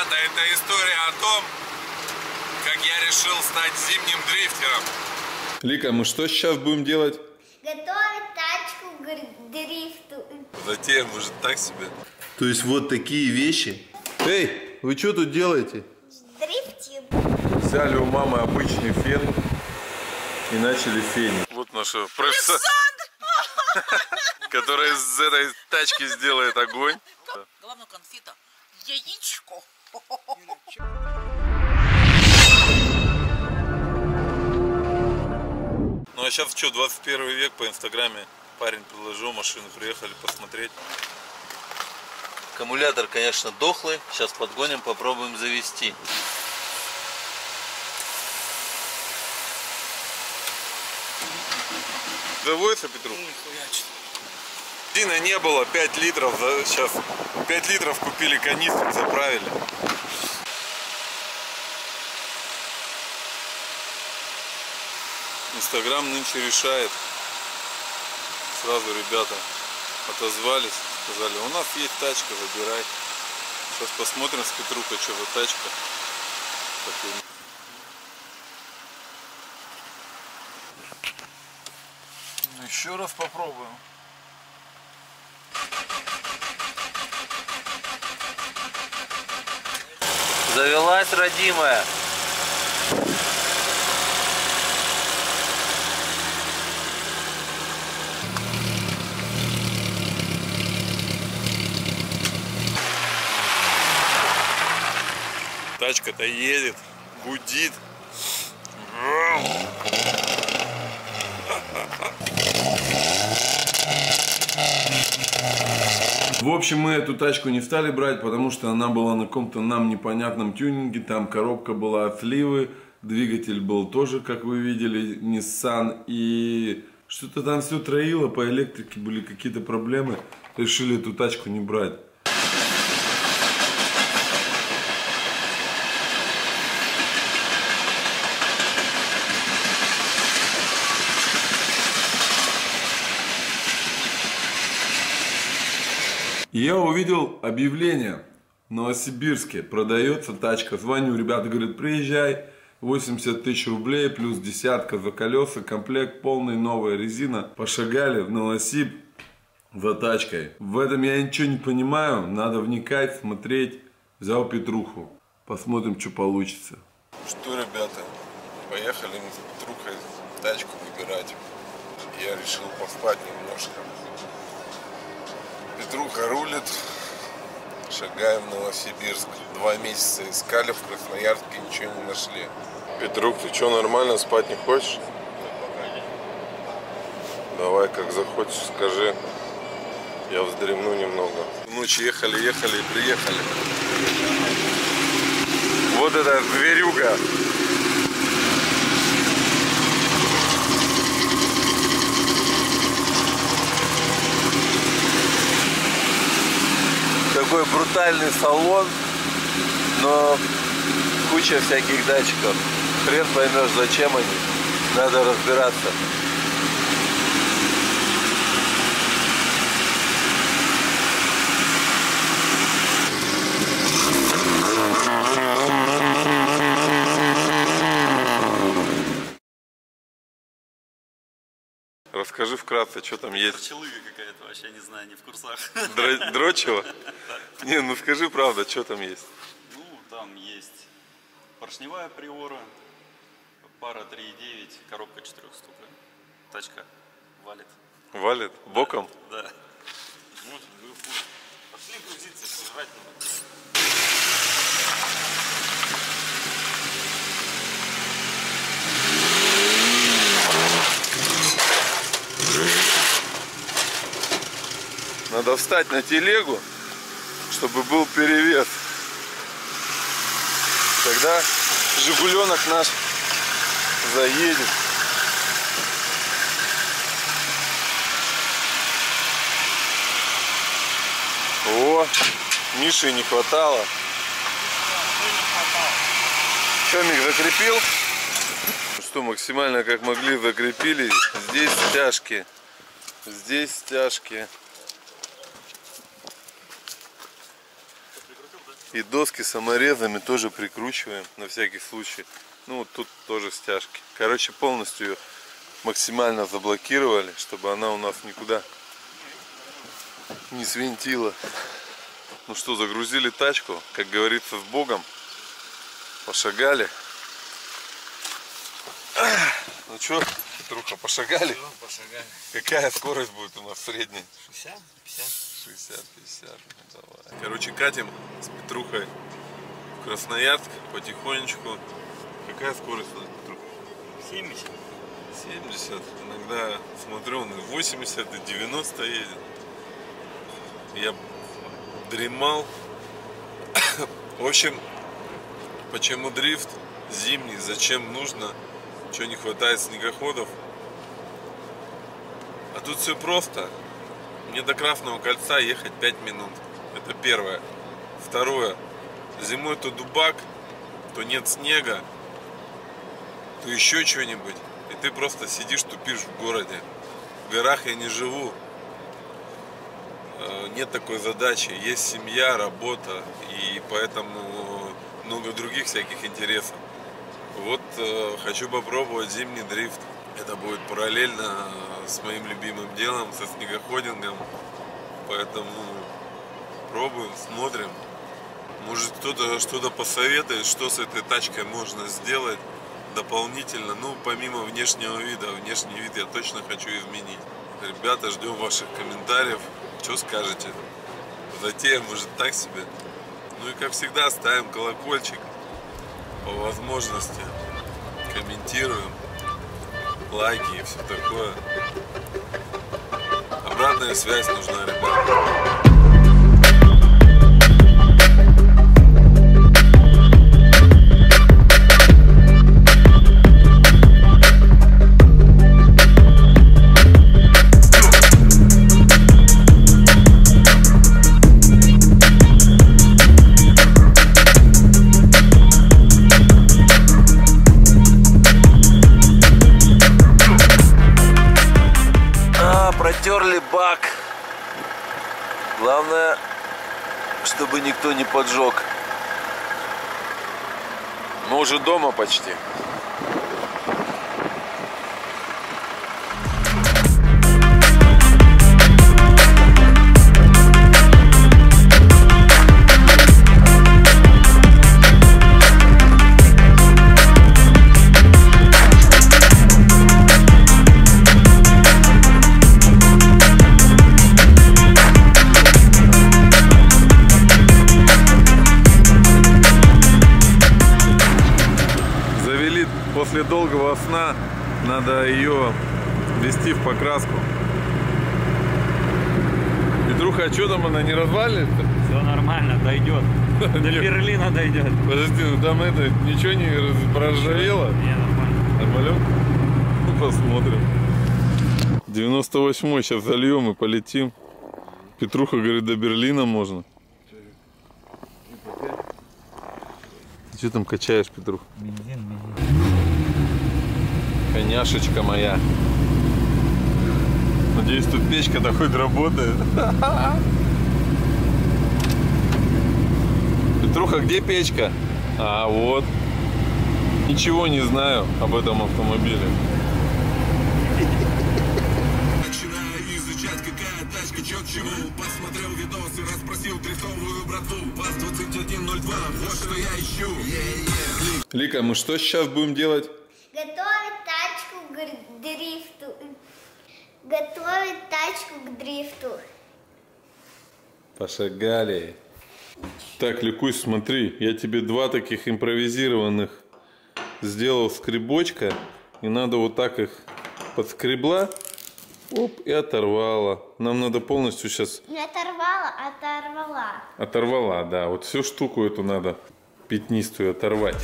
Ребята, это история о том, как я решил стать зимним дрифтером. Лика, мы что сейчас будем делать? Готовить тачку к дрифту. Затея, может, так себе. То есть вот такие вещи. Эй, вы что тут делаете? Дрифтим. Взяли у мамы обычный фен и начали фенить. Вот наша профессор, которая из этой тачки сделает огонь. Главное конфета. Яичко. Ну а сейчас что, 21 век, по инстаграме парень предложил машину, приехали посмотреть. Аккумулятор, конечно, дохлый. Сейчас подгоним, попробуем завести. Заводится, Петрух? Бензина не было, 5 литров, сейчас 5 литров купили канистру, заправили. Инстаграм нынче решает. Сразу ребята отозвались, сказали, у нас есть тачка, забирай. Сейчас посмотрим с Петрухой, что за тачка. Еще раз попробуем. Завелась, родимая. Тачка-то едет, гудит. В общем, мы эту тачку не стали брать, потому что она была на каком-то нам непонятном тюнинге. Там коробка была от сливы, двигатель был тоже, как вы видели, Nissan. И что-то там все троило, по электрике были какие-то проблемы. Решили эту тачку не брать. И я увидел объявление в Новосибирске, продается тачка. Звоню, ребята говорят, приезжай, 80 тысяч рублей, плюс десятка за колеса, комплект полный, новая резина. Пошагали в Новосиб за тачкой. В этом я ничего не понимаю, надо вникать, смотреть. Взял Петруху, посмотрим, что получится. Что, ребята, поехали мы с Петрухой тачку выбирать. Я решил поспать немножко. Петруха рулит, шагаем в Новосибирск. 2 месяца искали в Красноярске, ничего не нашли. Петрух, ты что, нормально спать не хочешь? Давай, как захочешь, скажи. Я вздремну немного. Ночью ехали и приехали. Вот эта зверюга. Такой брутальный салон, но куча всяких датчиков. Хрен поймешь, зачем они. Надо разбираться. Расскажи вкратце, что там есть. Дрочелыга какая-то, вообще не знаю, не в курсах. Дрочево? Не, ну скажи правда, что там есть. Ну, там есть поршневая приора, пара 3.9, коробка 4-ступная. Тачка валит. Валит? Боком? Да. Пошли грузиться, жрать надо. Надо встать на телегу, чтобы был перевес. Тогда Жигуленок наш заедет. О, Миши не хватало. Что, Мик, закрепил? Что, максимально как могли закрепили. Здесь стяжки. Здесь стяжки. И доски саморезами тоже прикручиваем на всякий случай. Ну вот тут тоже стяжки. Короче, полностью ее максимально заблокировали, чтобы она у нас никуда не свинтила. Ну что, загрузили тачку, как говорится, с Богом. Пошагали. Ну что, Петруха, пошагали? Пошагали. Какая скорость будет у нас средняя? 60, 50. 60-50. Ну, давай. Короче, катим с Петрухой в Красноярск потихонечку. Какая скорость у нас, Петруха? 70. 70. Иногда смотрю, он и 80, и 90 едет. Я дремал. В общем, почему дрифт зимний, зачем нужно, что не хватает снегоходов. А тут все просто. Мне до Красного кольца ехать 5 минут. Это первое. Второе. Зимой то дубак, то нет снега, то еще что-нибудь. И ты просто сидишь, тупишь в городе. В горах я не живу. Нет такой задачи. Есть семья, работа. И поэтому много других всяких интересов. Вот хочу попробовать зимний дрифт. Это будет параллельно с моим любимым делом, со снегоходингом. Поэтому пробуем, смотрим. Может, кто-то что-то посоветует, что с этой тачкой можно сделать дополнительно. Ну, помимо внешнего вида. Внешний вид я точно хочу изменить. Ребята, ждем ваших комментариев. Что скажете? Затея может так себе. Ну и как всегда ставим колокольчик по возможности. Комментируем. Лайки и все такое. Обратная связь нужна, ребята. Протерли бак. Главное, чтобы никто не поджег. Мы уже дома почти. После долгого сна надо ее ввести в покраску. Петруха, а что там она не развалится? Все нормально, дойдет. До Берлина дойдет. Подожди, ну там это ничего не проржавело? Не, нормально. Нормалек? Ну, посмотрим. 98-й сейчас зальем и полетим. Петруха говорит, до Берлина можно. Ты что там качаешь, Петрух? Бензин. Коняшечка моя. Надеюсь, тут печка-то хоть работает. Петруха, где печка? А, вот. Ничего не знаю об этом автомобиле. Начинаю изучать, какая тачка, чё к чему. Посмотрел видос и расспросил дрифтовую брату. ВАЗ-2102, вот что я ищу. Лика, мы что сейчас будем делать? Готовить тачку к дрифту. Готовить тачку к дрифту. Пошагали. Так, Ликусь, смотри, я тебе два таких импровизированных сделал скребочка. И надо вот так их подскребла. Оп, и оторвала. Нам надо полностью сейчас... Не оторвала, а оторвала. Оторвала, да. Вот всю штуку эту надо пятнистую оторвать.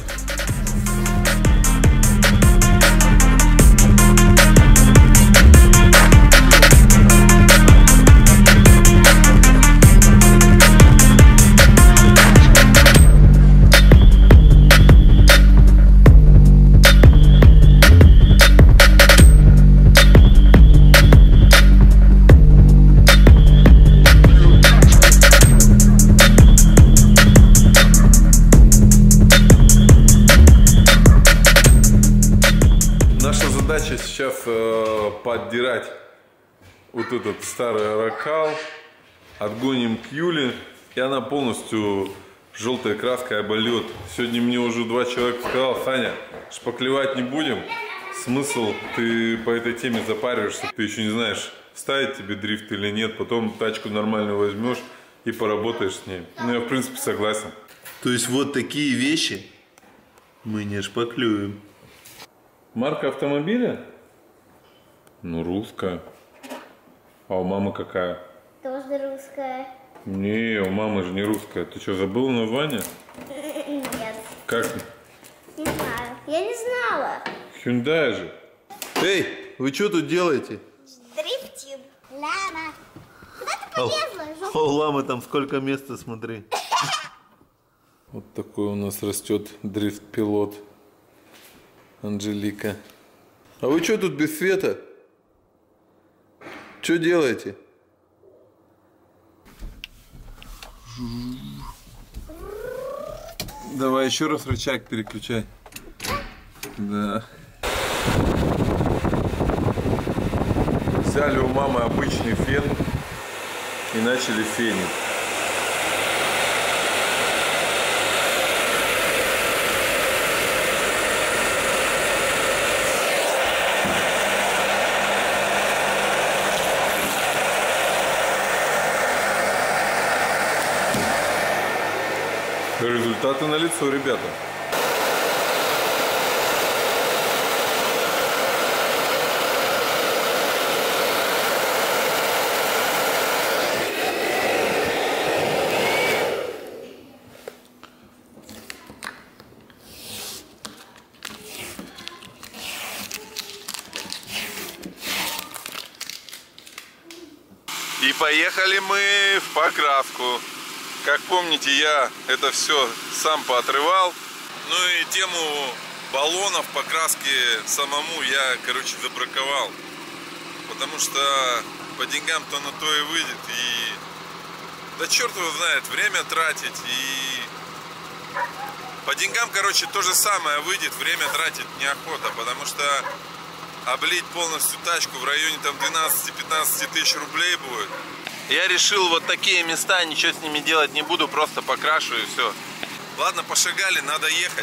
поддирать вот этот старый ракал. Отгоним к Юле, и она полностью желтой краской обольет. Сегодня мне уже 2 человека сказал: Саня, шпаклевать не будем. Смысл, ты по этой теме запариваешься, ты еще не знаешь, ставить тебе дрифт или нет. Потом тачку нормальную возьмешь и поработаешь с ней. Ну, я в принципе согласен. То есть вот такие вещи мы не шпаклюем. Марка автомобиля? Ну, русская. А у мамы какая? Тоже русская. Не, у мамы же не русская. Ты что, забыла название? Нет. Как? Не знаю. Я не знала. Hyundai же. Эй, вы что тут делаете? Дрифтим. Лама. Куда ты полезла? У ламы там сколько места, смотри. Вот такой у нас растет дрифт-пилот. Анжелика. А вы что тут без света? Что делаете? Давай еще раз рычаг переключай. Да. Взяли у мамы обычный фен и начали фенить. Результаты налицо, ребята. И поехали мы в покраску. Как помните, я это все сам поотрывал. Ну и тему баллонов, покраски самому я, короче, забраковал. Потому что по деньгам-то на то и выйдет. И да черт его знает, время тратить. И по деньгам, короче, то же самое выйдет. Время тратить неохота. Потому что облить полностью тачку в районе там 12-15 тысяч рублей будет. Я решил, вот такие места, ничего с ними делать не буду, просто покрашу и все. Ладно, пошагали, надо ехать.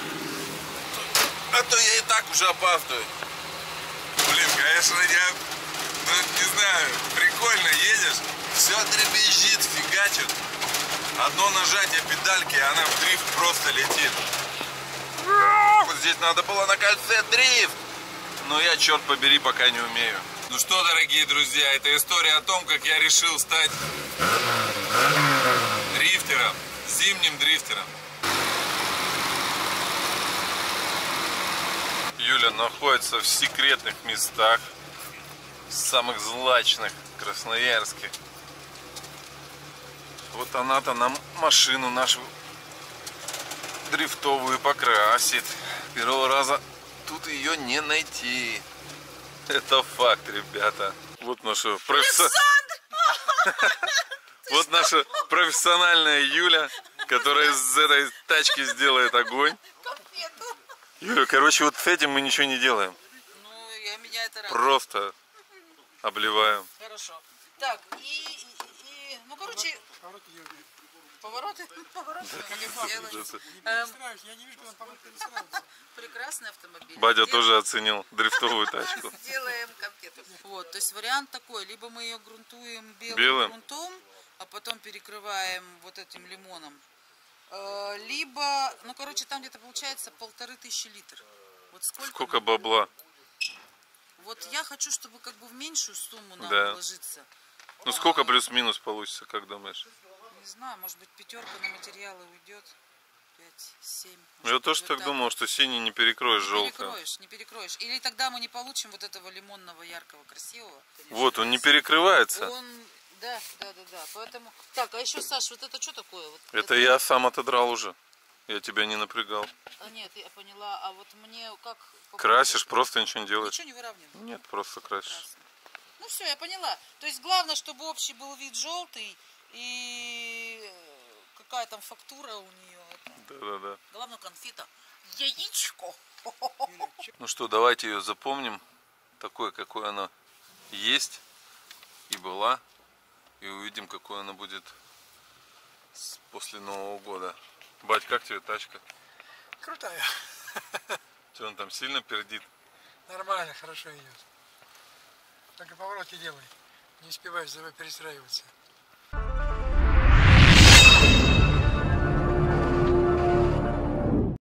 А то я и так уже опаздываю. Блин, конечно, я, ну, не знаю, прикольно едешь, все дребезжит, фигачит. Одно нажатие педальки, и она в дрифт просто летит. Вот здесь надо было на кольце дрифт. Но я, черт побери, пока не умею. Ну что, дорогие друзья, это история о том, как я решил стать дрифтером, зимним дрифтером. Юля находится в секретных местах, самых злачных, красноярских. Вот она-то нам машину нашу дрифтовую покрасит. Первого раза тут ее не найти. Это факт, ребята. Вот наша вот наша профессиональная Юля, которая из этой тачки сделает огонь. Юля, короче, вот с этим мы ничего не делаем. Ну, меня это радует. Просто обливаем. Хорошо. Так, ну, короче, повороты прекрасный автомобиль. Батя тоже оценил дрифтовую тачку. Сделаем конфету. Вот, то есть вариант такой: либо мы ее грунтуем белым грунтом, а потом перекрываем вот этим лимоном, либо, ну, короче, там где-то получается 1500 литров. Вот сколько бабла? Вот я хочу, чтобы как бы в меньшую сумму нам вложиться. Ну сколько плюс-минус получится, как думаешь? Не знаю, может быть, 5 на материалы уйдет. 5-7. Я тоже так думал, что синий не перекроешь желтым. Не перекроешь. Или тогда мы не получим вот этого лимонного, яркого, красивого. Конечно. Вот, он не перекрывается. Да. Поэтому. Так, а еще, Саш, вот это что такое? Вот это я сам отодрал уже. Я тебя не напрягал. Нет, я поняла. А вот мне как... Красишь, просто ничего не делаешь. Ничего не выравниваешь? Нет, просто красишь. Прекрасно. Ну все, я поняла. То есть главное, чтобы общий был вид желтый и какая там фактура у нее. Да. Главное, конфета. Яичко. Ну что, давайте ее запомним. такое, какое оно есть и была. И увидим, какое оно будет после Нового года. Бать, как тебе тачка? Крутая. Что, он там сильно пердит? Нормально, хорошо идет. Только повороты делай. Не успеваешь за собой перестраиваться.